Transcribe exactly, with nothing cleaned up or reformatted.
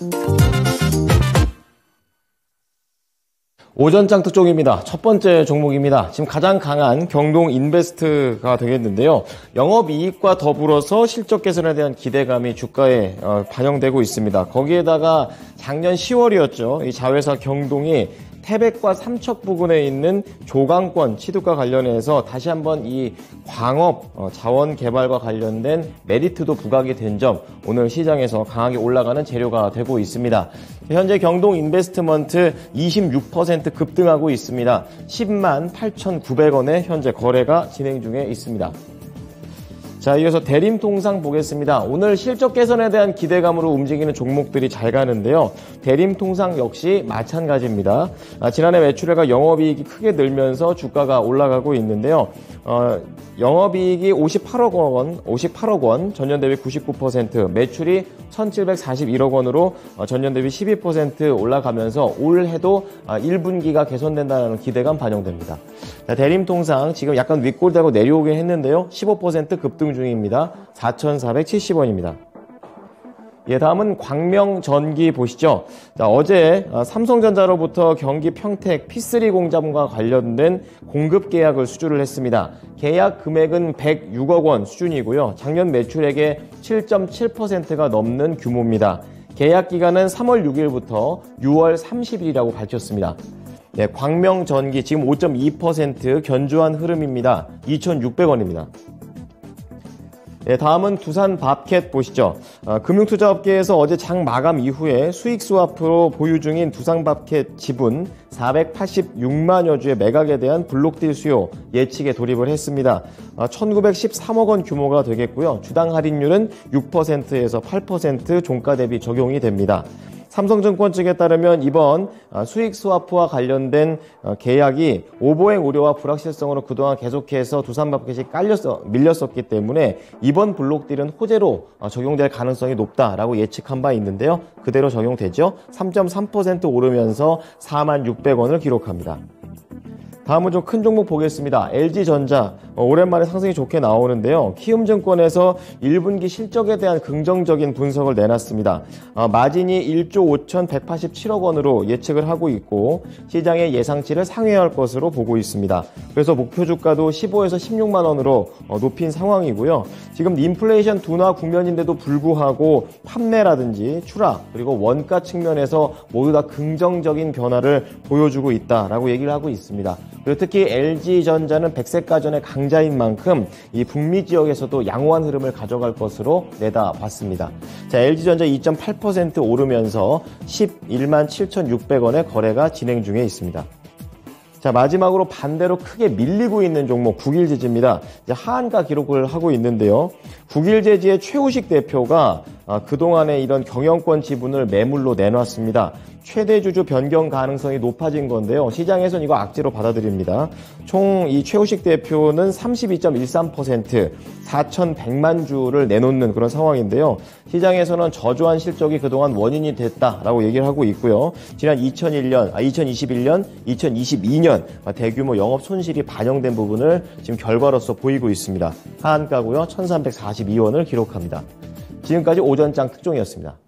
오전장 특종입니다. 첫 번째 종목입니다. 지금 가장 강한 경동 인베스트가 되겠는데요. 영업이익과 더불어서 실적 개선에 대한 기대감이 주가에 반영되고 있습니다. 거기에다가 작년 시월이었죠. 이 자회사 경동이 태백과 삼척 부근에 있는 조강권 취득과 관련해서 다시 한번 이 광업 자원 개발과 관련된 메리트도 부각이 된 점, 오늘 시장에서 강하게 올라가는 재료가 되고 있습니다. 현재 경동 인베스트먼트 이십육 퍼센트 급등하고 있습니다. 십만 팔천구백 원에 현재 거래가 진행 중에 있습니다. 자, 이어서 대림통상 보겠습니다. 오늘 실적 개선에 대한 기대감으로 움직이는 종목들이 잘 가는데요. 대림통상 역시 마찬가지입니다. 아, 지난해 매출액과 영업이익이 크게 늘면서 주가가 올라가고 있는데요. 어, 영업이익이 오십팔억 원, 오십팔억 원, 전년 대비 구십구 퍼센트, 매출이 천칠백사십일억 원으로 전년 대비 십이 퍼센트 올라가면서 올해도 일 분기가 개선된다는 기대감 반영됩니다. 자, 대림통상 지금 약간 윗골되고 내려오긴 했는데요. 십오 퍼센트 급등 중입니다. 사천사백칠십 원입니다. 예, 다음은 광명전기 보시죠. 자, 어제 삼성전자로부터 경기 평택 피쓰리 공장과 관련된 공급 계약을 수주를 했습니다. 계약 금액은 백육억 원 수준이고요. 작년 매출액의 칠 점 칠 퍼센트가 넘는 규모입니다. 계약 기간은 삼월 육일부터 유월 삼십일이라고 밝혔습니다. 네, 광명전기 지금 오 점 이 퍼센트 견조한 흐름입니다. 이천육백 원입니다. 네, 다음은 두산밥캣 보시죠. 어, 금융투자업계에서 어제 장 마감 이후에 수익 스와프로 보유 중인 두산밥캣 지분 사백팔십육만여 주의 매각에 대한 블록딜 수요 예측에 돌입을 했습니다. 어, 천구백십삼억 원 규모가 되겠고요. 주당 할인율은 육 퍼센트에서 팔 퍼센트 종가 대비 적용이 됩니다. 삼성증권 측에 따르면 이번 수익 스와프와 관련된 계약이 오보행 우려와 불확실성으로 그동안 계속해서 두산밥캣이 깔렸어, 밀렸었기 때문에 이번 블록딜은 호재로 적용될 가능성이 높다라고 예측한 바 있는데요. 그대로 적용되죠. 삼 점 삼 퍼센트 오르면서 사만 육백 원을 기록합니다. 다음은 좀 큰 종목 보겠습니다. 엘지전자 어, 오랜만에 상승이 좋게 나오는데요. 키움증권에서 일 분기 실적에 대한 긍정적인 분석을 내놨습니다. 어, 마진이 일조 오천백팔십칠억 원으로 예측을 하고 있고 시장의 예상치를 상회할 것으로 보고 있습니다. 그래서 목표 주가도 십오에서 십육만 원으로 어, 높인 상황이고요. 지금 인플레이션 둔화 국면인데도 불구하고 판매라든지 추락 그리고 원가 측면에서 모두 다 긍정적인 변화를 보여주고 있다라고 얘기를 하고 있습니다. 그리고 특히 엘지전자는 백색가전의 강자인 만큼 이 북미 지역에서도 양호한 흐름을 가져갈 것으로 내다봤습니다. 자, 엘지전자 이 점 팔 퍼센트 오르면서 십일만 칠천육백 원의 거래가 진행 중에 있습니다. 자, 마지막으로 반대로 크게 밀리고 있는 종목 국일제지입니다. 이제 하한가 기록을 하고 있는데요. 국일제지의 최우식 대표가 그동안의 이런 경영권 지분을 매물로 내놨습니다. 최대 주주 변경 가능성이 높아진 건데요. 시장에서는 이거 악재로 받아들입니다. 총 이 최우식 대표는 삼십이 점 일삼 퍼센트, 사천백만 주를 내놓는 그런 상황인데요. 시장에서는 저조한 실적이 그동안 원인이 됐다라고 얘기를 하고 있고요. 지난 이천일 년, 아, 이천이십일 년, 이천이십이 년 대규모 영업 손실이 반영된 부분을 지금 결과로서 보이고 있습니다. 하한가고요. 천삼백사십이 원을 기록합니다. 지금까지 오전장 특종이었습니다.